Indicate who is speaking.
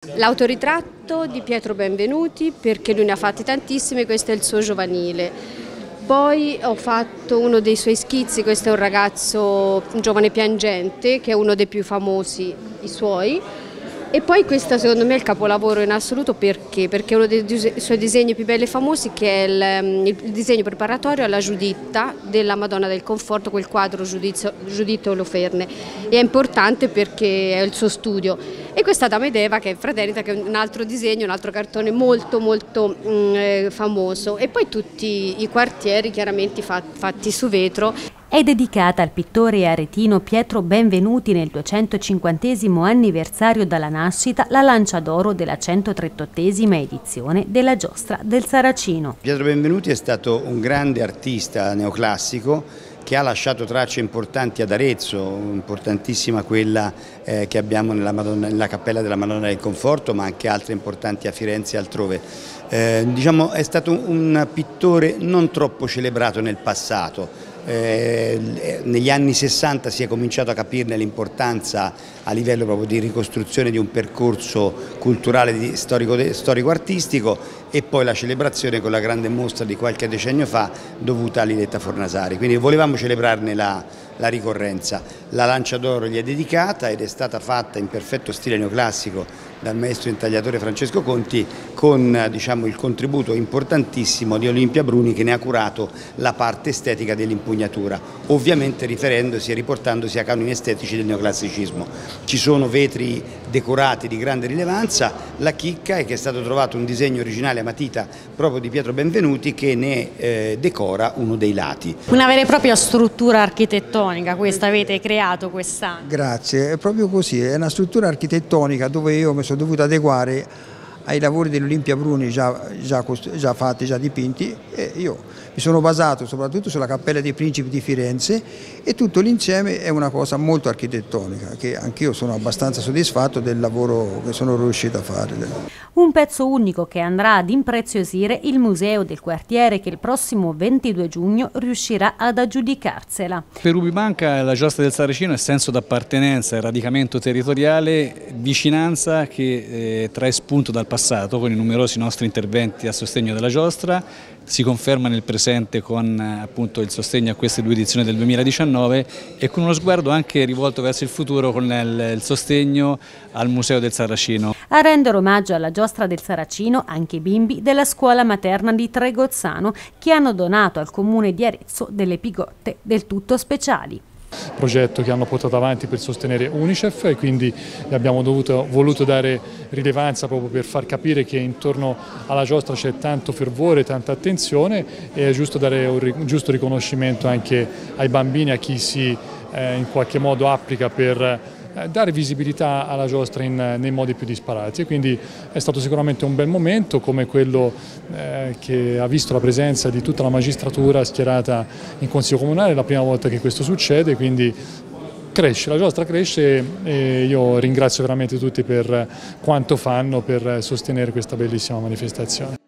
Speaker 1: L'autoritratto di Pietro Benvenuti, perché lui ne ha fatti tantissimi, questo è il suo giovanile. Poi ho fatto uno dei suoi schizzi, questo è un ragazzo, un giovane piangente, che è uno dei più famosi, i suoi. E poi questo secondo me è il capolavoro in assoluto perché è uno dei suoi disegni più belli e famosi, che è il disegno preparatorio alla Giuditta della Madonna del Conforto, quel quadro Giudizio Oloferne. E è importante perché è il suo studio. E questa Adamo ed Eva, che è Fraternita, che è un altro disegno, un altro cartone molto famoso. E poi tutti i quartieri chiaramente fatti su vetro.
Speaker 2: È dedicata al pittore aretino Pietro Benvenuti nel 250° anniversario dalla nascita la lancia d'oro della 138ª edizione della Giostra del Saracino.
Speaker 3: Pietro Benvenuti è stato un grande artista neoclassico che ha lasciato tracce importanti ad Arezzo, importantissima quella che abbiamo nella Cappella della Madonna del Conforto, ma anche altre importanti a Firenze e altrove. Diciamo, è stato un pittore non troppo celebrato nel passato. Negli anni 60 si è cominciato a capirne l'importanza a livello proprio di ricostruzione di un percorso culturale storico-artistico, e poi la celebrazione con la grande mostra di qualche decennio fa dovuta a Liletta Fornasari. Quindi volevamo celebrarne la ricorrenza. La lancia d'oro gli è dedicata ed è stata fatta in perfetto stile neoclassico dal maestro intagliatore Francesco Conti, con diciamo, il contributo importantissimo di Olimpia Bruni, che ne ha curato la parte estetica dell'impugnatura, ovviamente riferendosi e riportandosi a canoni estetici del neoclassicismo. Ci sono vetri decorati di grande rilevanza, la chicca è che è stato trovato un disegno originale a matita proprio di Pietro Benvenuti che ne decora uno dei lati.
Speaker 2: Una vera e propria struttura architettonica questa avete creato quest'anno.
Speaker 4: Grazie, è proprio così, è una struttura architettonica dove io mi sono dovuto adeguare ai lavori dell'Olimpia Bruni già fatti, già dipinti, e io mi sono basato soprattutto sulla Cappella dei Principi di Firenze, e tutto l'insieme è una cosa molto architettonica, che anch'io sono abbastanza soddisfatto del lavoro che sono riuscito a fare.
Speaker 2: Un pezzo unico che andrà ad impreziosire il Museo del Quartiere, che il prossimo 22 giugno riuscirà ad aggiudicarsela.
Speaker 5: Per Ubibanca la Giostra del Saracino è senso d'appartenenza, radicamento territoriale, vicinanza che trae spunto dal passato con i numerosi nostri interventi a sostegno della giostra, si conferma nel presente con appunto il sostegno a queste 2 edizioni del 2019 e con uno sguardo anche rivolto verso il futuro con il sostegno al Museo del Saracino.
Speaker 2: A rendere omaggio alla Giostra del Saracino anche i bimbi della scuola materna di Tregozzano, che hanno donato al comune di Arezzo delle pigotte del tutto speciali.
Speaker 6: Progetto che hanno portato avanti per sostenere Unicef, e quindi gli abbiamo voluto dare rilevanza proprio per far capire che intorno alla giostra c'è tanto fervore, tanta attenzione, e è giusto dare un giusto riconoscimento anche ai bambini, a chi si in qualche modo applica per dare visibilità alla giostra nei modi più disparati. E quindi è stato sicuramente un bel momento, come quello che ha visto la presenza di tutta la magistratura schierata in Consiglio Comunale, è la prima volta che questo succede, quindi cresce, la giostra cresce, e io ringrazio veramente tutti per quanto fanno per sostenere questa bellissima manifestazione.